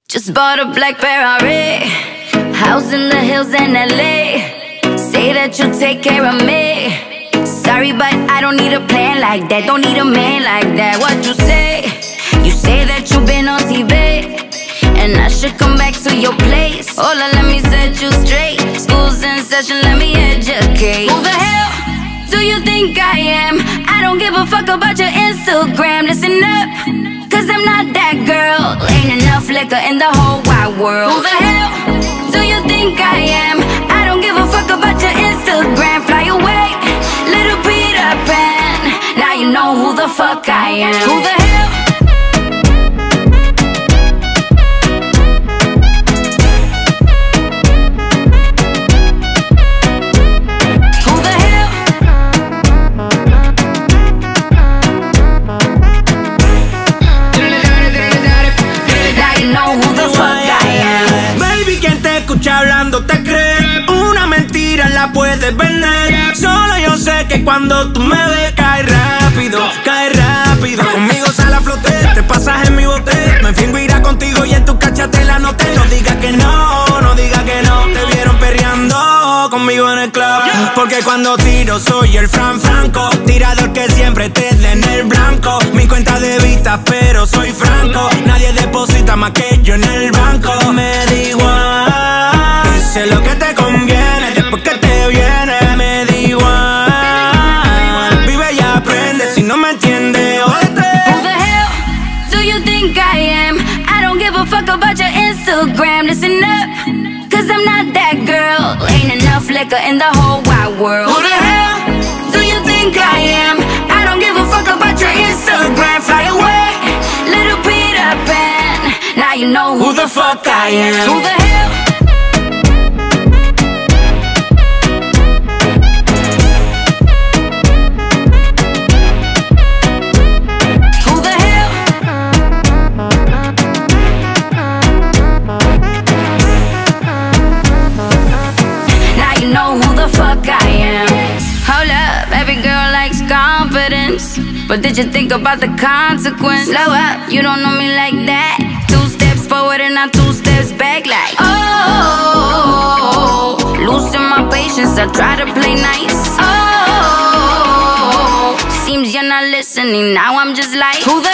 Just bought a black Ferrari, house in the hills in LA. Say that you'll take care of me. Sorry, but I don't need a plan like that. Don't need a man like that. What you say? You say that you've been on TV, and I should come back to your place. Hola, let me set you straight. School's in session, let me educate. Who the hell do you think I am? I don't give a fuck about your Instagram. Listen up, cause I'm not that girl. Ain't enough liquor in the whole wide world. Who the hell do you think I am? I don't give a fuck about your Instagram. Fly away, little Peter Pan. Now you know who the fuck I am. Who the hell? Hablando te crees, una mentira la puedes vender. Solo yo sé que cuando tú me ves cae rápido, cae rápido. Conmigo sale a flote, te pasas en mi bote. Me fingo irá contigo y en tu cachate la noté. No digas que no, no digas que no. Te vieron perreando conmigo en el club. Porque cuando tiro soy el Franco, tirador que siempre te dé en el blanco. Mi cuenta de vista pero soy franco. Nadie deposita más que yo en el banco. Me da igual, sé lo que te conviene, después que te viene, me da igual. Vive y aprende, si no me entiendes, jódete. Who the hell do you think I am? I don't give a fuck about your Instagram. Listen up, cause I'm not that girl. Ain't enough liquor in the whole wide world. Who the hell do you think I am? I don't give a fuck about your Instagram. Fly away, little Peter Pan. Now you know who the fuck I am. Who the hell? But did you think about the consequence? Slow up, you don't know me like that. 2 steps forward and not 2 steps back like oh, losing my patience, I try to play nice. Oh, seems you're not listening, now I'm just like who the